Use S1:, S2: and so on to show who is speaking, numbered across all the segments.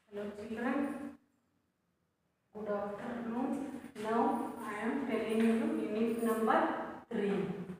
S1: Hello children, good afternoon. Now I am telling you unit number 3.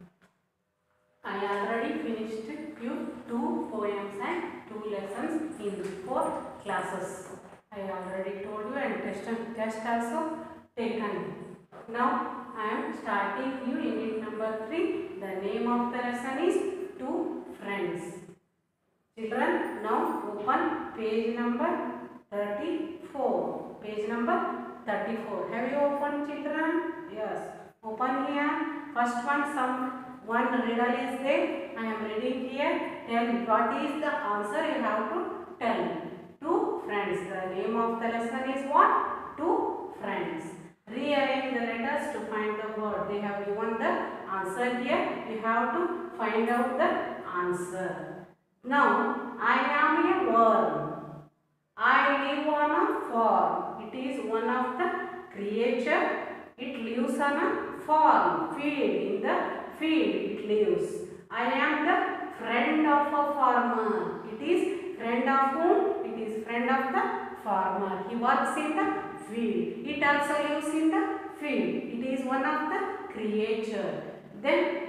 S1: I already finished you 2 poems and 2 lessons in 4 classes. I already told you and test also taken. Now I am starting you unit number 3. The name of the lesson is Two Friends. Children, now open page number 34. Page number 34. Have you opened, children? Yes. Open here. First one riddle is there. I am reading here. Tell what is the answer you have to tell. Two friends. The name of the lesson is what? Two friends. Rearrange the letters to find the word. They have given the answer here. You have to find out the answer. Now, I am a worm. I live on a farm. It is one of the creature. It lives on a farm. Field. In the field it lives. I am the friend of a farmer. It is friend of whom? It is friend of the farmer. He works in the field. It also lives in the field. It is one of the creature. Then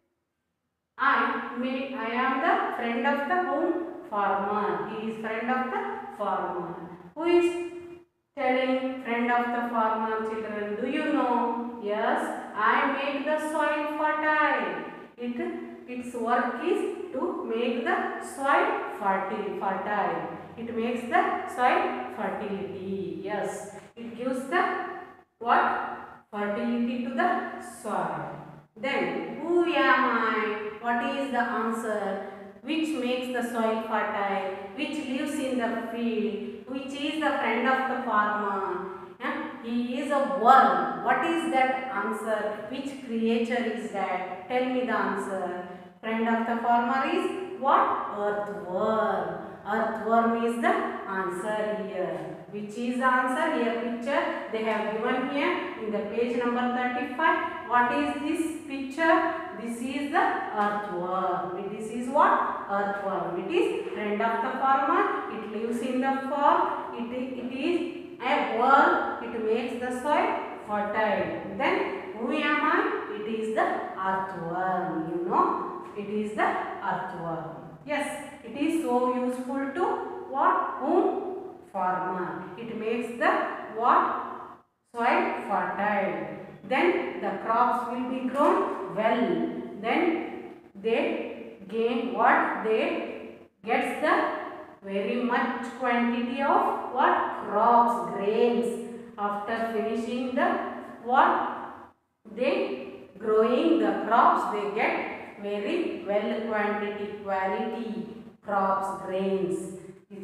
S1: I am the friend of the whom? Farmer. He is friend of the farmer. Who is telling friend of the farmer, children? Do you know? Yes, I make the soil fertile. Its work is to make the soil fertile. It makes the soil fertility. Yes, it gives the what? Fertility to the soil. Then, who am I? What is the answer? Which makes the soil fertile? Which lives in the field? Which is the friend of the farmer? He is a worm. What is that answer? Which creature is that? Tell me the answer. Friend of the farmer is what? Earthworm. Earthworm is the answer here. Which is the answer? Here picture they have given here in the page number 35. What is this picture? This is the earthworm. This is what? Earthworm. It is friend of the farmer. It lives in the farm. It is a worm. It makes the soil fertile. Then who am I? It is the earthworm. You know, it is the earthworm. Yes, it is so useful to what? Whom? Farmer. It makes the what? Soil fertile. Then the crops will be grown well. Then they gain what? They gets the very much quantity of what? Crops, grains. After finishing the what? They growing the crops, they get very well quality crops, grains.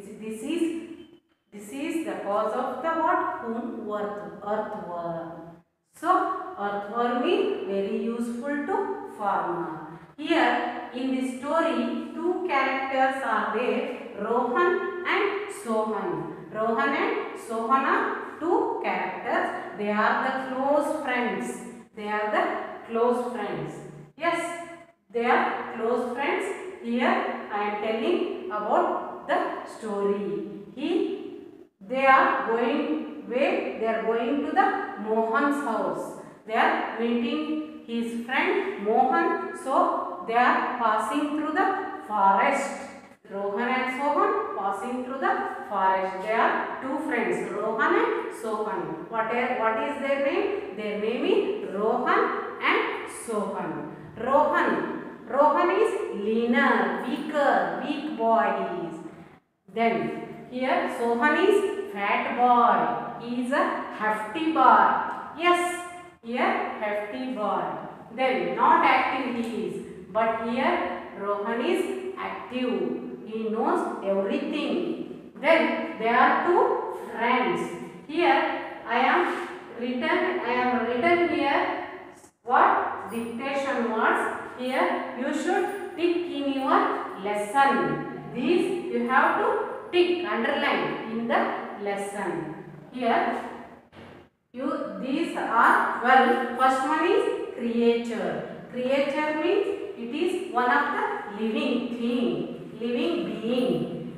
S1: This is the cause of the what? Earthworm. So, earthworm is very useful to farmer. Here in this story, two characters are there, Rohan and Sohan. Rohan and Sohan are two characters. They are the close friends. They are the close friends. Yes, they are close friends. Here I am telling about the story. They are going where? They are going to the Mohan's house. They are meeting his friend Mohan. So they are passing through the forest. Rohan and Sohan passing through the forest. They are two friends, Rohan and Sohan. What is their name? Their name is Rohan and Sohan. Rohan is leaner, weak boy he is. Then here Sohan is fat boy. He is a hefty boy. Yes, here hefty boy. Then not active he is. But here Rohan is active. He knows everything. Then there are two friends. Here I am written here what? Dictation words. Here you should tick in your lesson. These you have to tick, underline in the lesson. Here these are 12. First one is creature. Creature means it is one of the living thing, living being which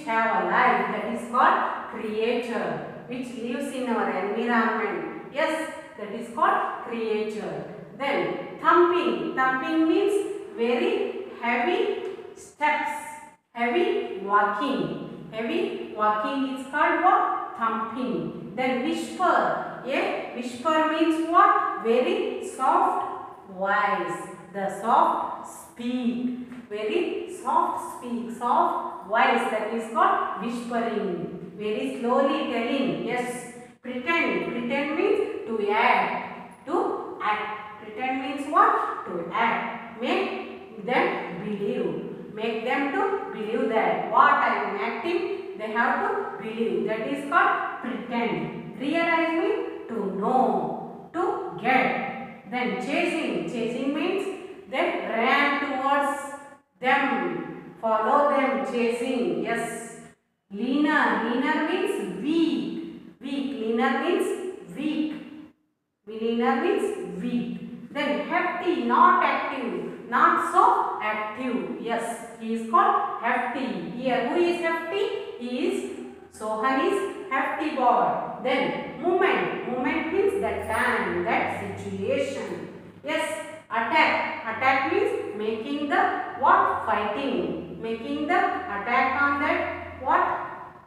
S1: have a life, that is called creature, which lives in our environment. Yes, that is called creature. Then thumping. Thumping means very heavy steps, heavy walking. Heavy walking is called what? Thumping. Then whisper. A whisper means what? Very soft voice. The soft speak. Very soft speak, soft voice, that is called whispering. Very slowly telling. Yes. Pretend. Pretend means to act. To act. Pretend means what? To act. Make them believe. Make them to believe that what I am acting, they have to believe. That is called pretend. Realize means to know, to get. Then chasing. Chasing means they ran towards them. Follow them. Chasing. Yes. Leaner. Leaner means weak. Weak. Leaner means weak. Leaner means weak. Then hefty. Not active. Not so active. Yes. He is called hefty. Here who is hefty? He is Sohan is hefty boy. Then movement. Movement means that time, that situation. Yes. Attack. Attack means making the what? Fighting. Making the attack on that what?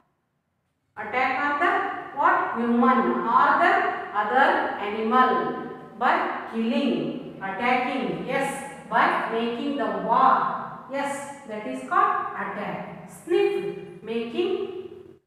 S1: Attack on the what? Human or the other animal by killing, attacking. Yes. By making the war. Yes. That is called attack. Sniff. Making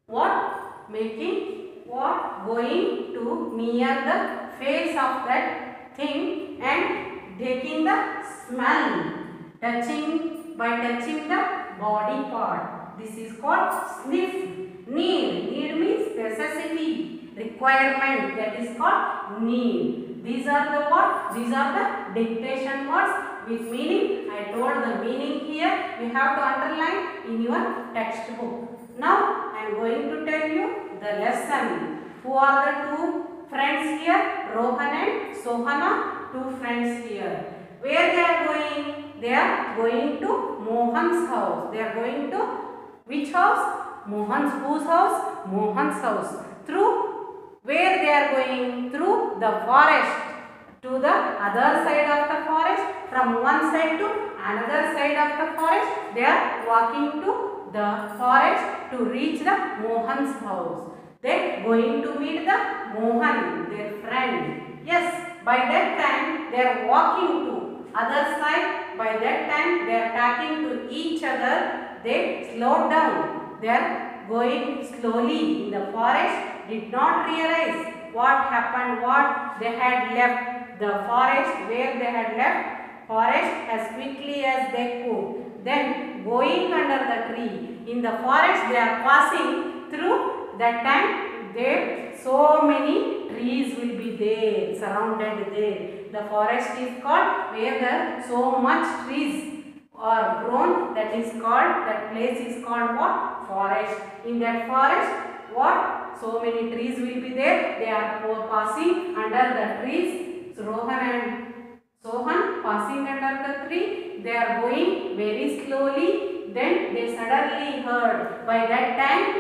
S1: what? Making what? Going to near the face of that thing and taking the smell. Touching, by touching the body part. This is called sniff. Need. Need means necessity, requirement. That is called need. These are the what? These are the dictation words with meaning. I told the meaning here. You have to underline in your textbook. Now I am going to tell you the lesson. Who are the two friends here? Rohan and Sohana, two friends here. Where they are going? They are going to Mohan's house. They are going to which house? Mohan's. Whose house? Mohan's house. Through where they are going? Through the forest. To the other side of the forest. From one side to another side of the forest. They are walking to the forest to reach the Mohan's house. They are going to meet the Mohan, their friend. Yes, by that time they are walking to other side. By that time they are talking to each other. They slowed down. They are going slowly in the forest. Did not realize what happened, what they had left the forest, where they had left forest as quickly as they could. Then going under the tree. In the forest they are passing through. That time there so many trees will be there, surrounded there. The forest is called where there so much trees are grown. That is called, that place is called what? Forest. In that forest what? So many trees will be there. They are passing under the trees. So Rohan and Sohan passing under the tree. They are going very slowly. Then they suddenly heard. By that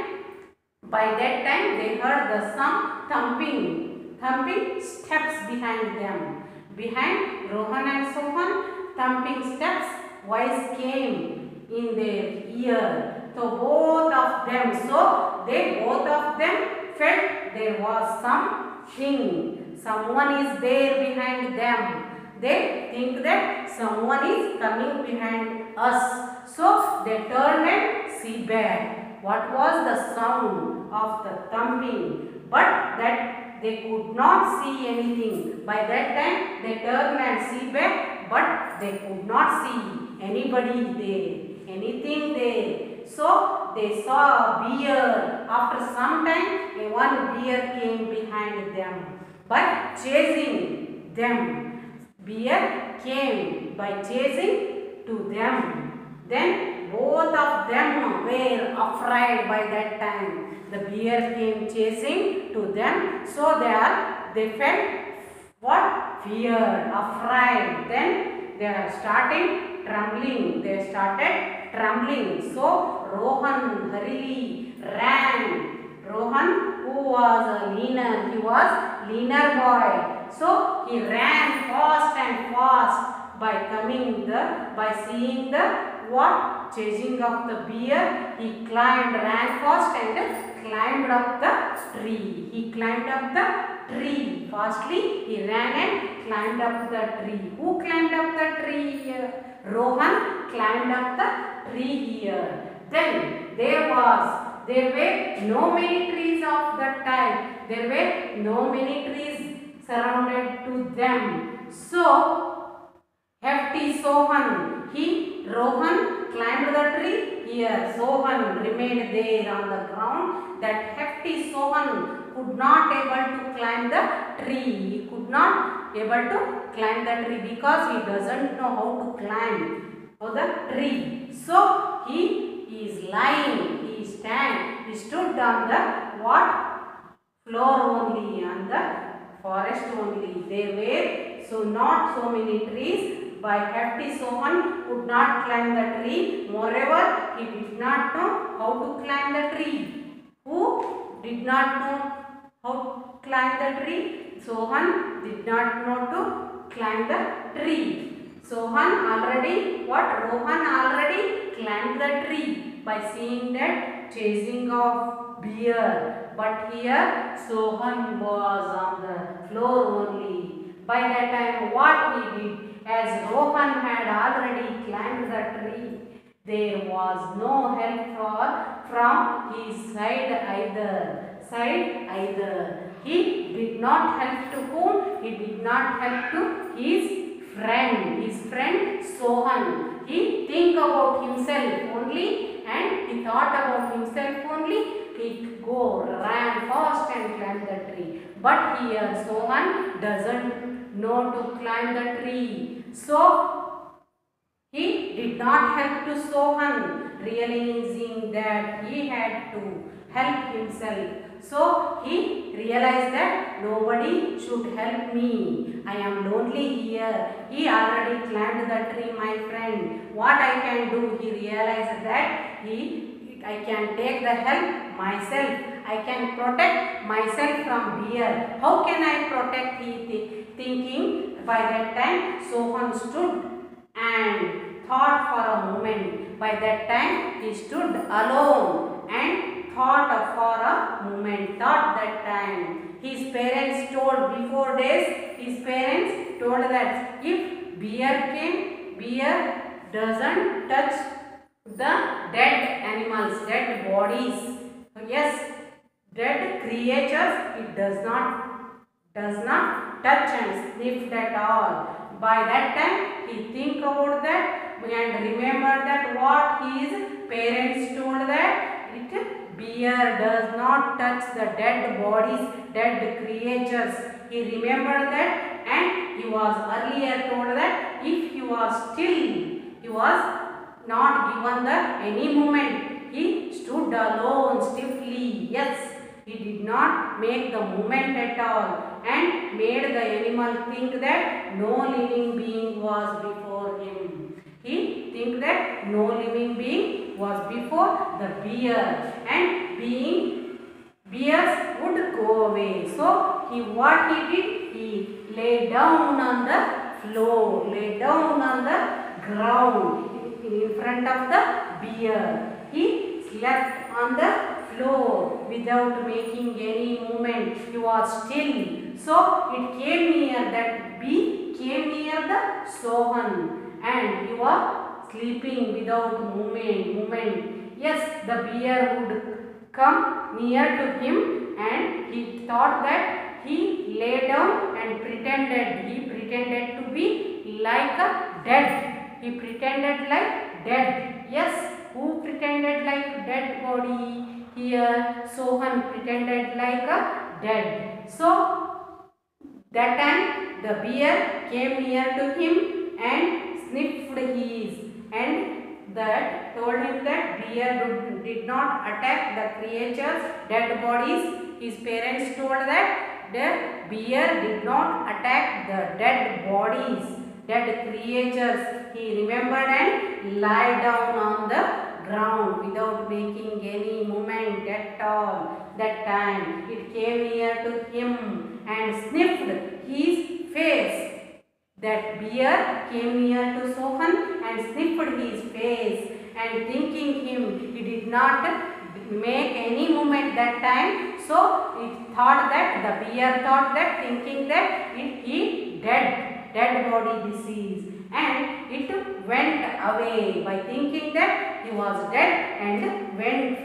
S1: time they heard some thumping steps behind them. Behind Rohan and Sohan, thumping steps, voice came in their ear. So both of them felt there was something. Someone is there behind them. They think that someone is coming behind us. So they turned and see back. What was the sound of the thumping? But that they could not see anything. By that time they turned and see back, but they could not see anybody there, anything there. So they saw a bear. After some time, one bear came behind them by chasing them. Bear came by chasing to them. Then both of them were afraid by that time. The bear came chasing to them. So they felt what? Fear, afraid. Then they are starting trembling. They started trembling. So Rohan hurriedly inner boy. So he ran fast and fast by seeing the what? Chasing of the bear. He ran fast and climbed up the tree. He climbed up the tree. Fastly he ran and climbed up the tree. Who climbed up the tree here? Rohan climbed up the tree here. Then there were no many trees of that time. There were no many trees surrounded to them. So hefty Sohan, Rohan climbed the tree here. Sohan remained there on the ground. That hefty Sohan could not able to climb the tree. He could not able to climb the tree because he doesn't know how to climb the tree. So he is lying. He stood on the what? Floor only, on the forest only. There were not so many trees. By hefty Sohan could not climb the tree. Moreover, he did not know how to climb the tree. Who did not know how to climb the tree? Sohan did not know to climb the tree. Rohan already climbed the tree by seeing that chasing of bear. But here Sohan was on the floor only. By that time what he did? As Rohan had already climbed the tree, there was no help from his side either. He did not help to whom? He did not help to his friend Sohan. He think about himself only and he thought about himself only. He ran fast and climbed the tree. But here Sohan doesn't know to climb the tree. So he did not help to Sohan, realizing that he had to help himself. So he realized that nobody should help me. I am lonely here. He already climbed the tree, my friend. What I can do? He realized that I can take the help myself. I can protect myself from bear. How can I protect? He thinking. By that time Sohan stood and thought for a moment. By that time he stood alone and thought for a moment. That time his parents told that if bear came, bear doesn't touch the dead animals, dead bodies. Yes, dead creatures it does not touch and sniff at all. By that time he think about that and remember that what his parents told, that bear does not touch the dead bodies, dead creatures. He remembered that and he was earlier told that if he was not given any movement, he stood alone stiffly. Yes, he did not make the movement at all and made the animal think that no living being was before him. He think that no living being was before the bear and bears would go away. So what he did? He lay down on the floor, lay down on the ground in front of the bear. He slept on the floor without making any movement. He was still. So it came near, that bee came near the Sohan and he was sleeping without movement. Yes, the bear would come near to him and he thought that he lay down and pretended to be like a dead. He pretended like dead. Yes, who pretended like dead body? Here Sohan pretended like a dead. So that time the bear came near to him and sniffed his, and that told him that bear did not attack the creatures, dead bodies. His parents told that the bear did not attack the dead bodies, dead creatures. He remembered and lay down on the ground without making any movement at all. That time it came near to him and sniffed his face. That bear came near to Sohan and sniffed his face, and thinking him, he did not make any movement that time. So it thought that, the bear thought that, thinking that he dead body disease, and it went away by thinking that he was dead, and went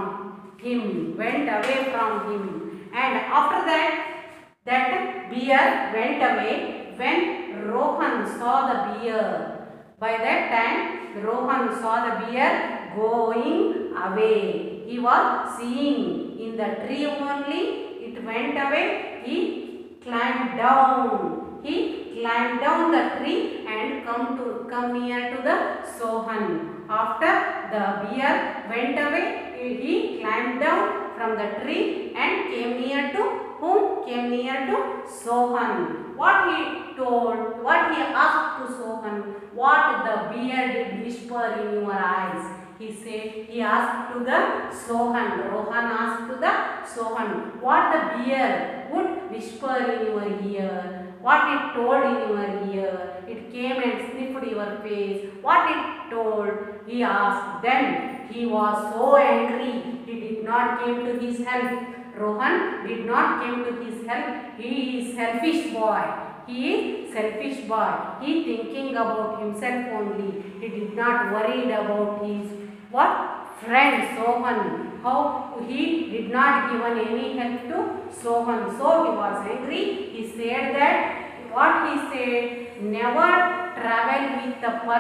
S1: away from him. And after that bear went away. When Rohan saw the bear, by that time Rohan saw the bear going away. He was seeing in the tree only. It went away. He climbed down. He climbed down the tree and come near to the Sohan. After the bear went away, he climbed down from the tree and came near to whom? Came near to Sohan. What he told, what he asked to Sohan, what the bear did whisper in your eyes. He said, he asked to the Sohan. Rohan asked to the Sohan, what the bear would whisper in your ear. What it told in your ear. It came and sniffed your face. What it told, he asked. Then he was so angry, he did not came to his help. Rohan did not came to his help. He is selfish boy. He is selfish boy. He thinking about himself only. He did not worried about his friend Sohan. How he did not given any help to Sohan. So he was angry. He said that, what he said, never travel with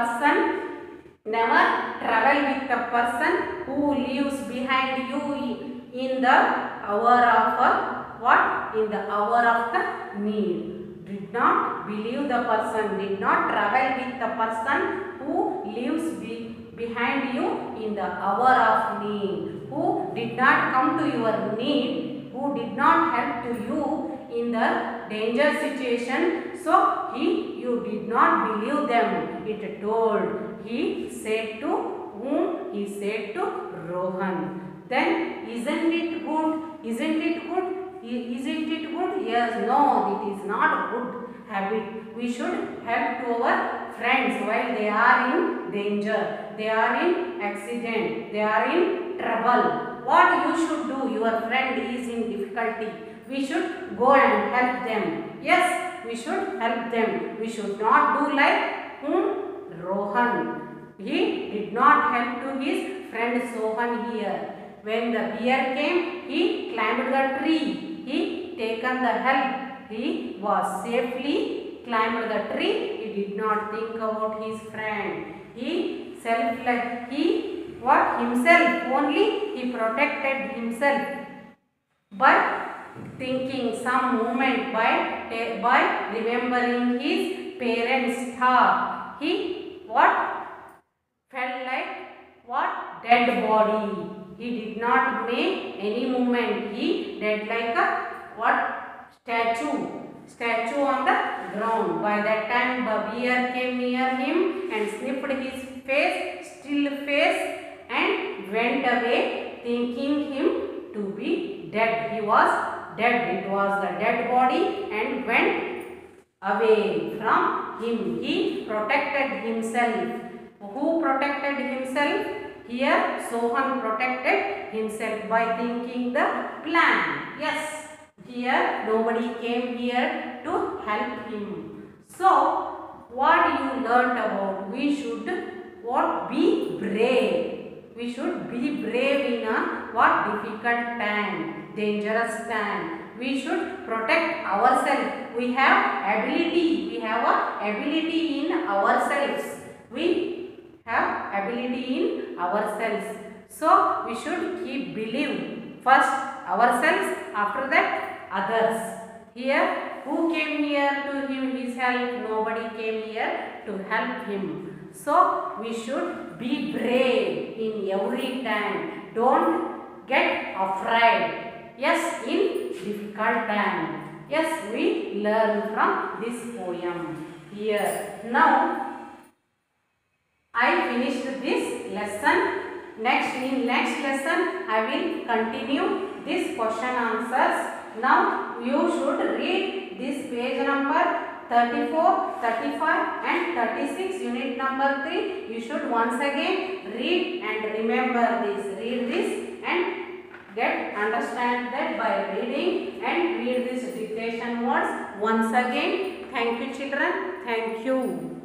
S1: a person who leaves behind you in the hour of in the hour of the need. Did not believe the person, did not travel with the person who leaves behind you in the hour of need, who did not come to your need, who did not help to you in the danger situation. So you did not believe them. It told. He said to whom? He said to Rohan. Then isn't it good? Isn't it good? Isn't it good? Yes, no, it is not a good habit. We should help to our friends while they are in danger, they are in accident, they are in trouble. What you should do? Your friend is in difficulty. We should go and help them. Yes, we should help them. We should not do like Rohan. He did not help to his friend Sohan here. When the bear came, he climbed the tree. He taken the help. He was safely climbed the tree. He did not think about his friend. He himself only. He protected himself by thinking some moment, by remembering his parents' thought. He felt like dead body. He did not make any movement. He dead like a statue on the ground. By that time the bear came near him and sniffed his still face, and went away, thinking him to be dead. He was dead. It was the dead body, and went away from him. He protected himself. Who protected himself? Here Sohan protected himself by thinking the plan. Yes, here nobody came here to help him. So what you learnt about? We should be brave. We should be brave in a difficult time, dangerous time. We should protect ourselves. We have ability. We have a ability in ourselves. We have ability in ourselves. So we should keep believe first ourselves, after that others. Here who came here to his help? Nobody came here to help him. So we should be brave in every time. Don't get afraid. Yes, in difficult time. Yes, we learn from this poem. Here now I finished this lesson. In next lesson I will continue this question answers Now you should read this page number 34, 35 and 36, unit number 3. You should once again read and remember this. Read this and understand that by reading, and read this dictation words once again. Thank you children. Thank you.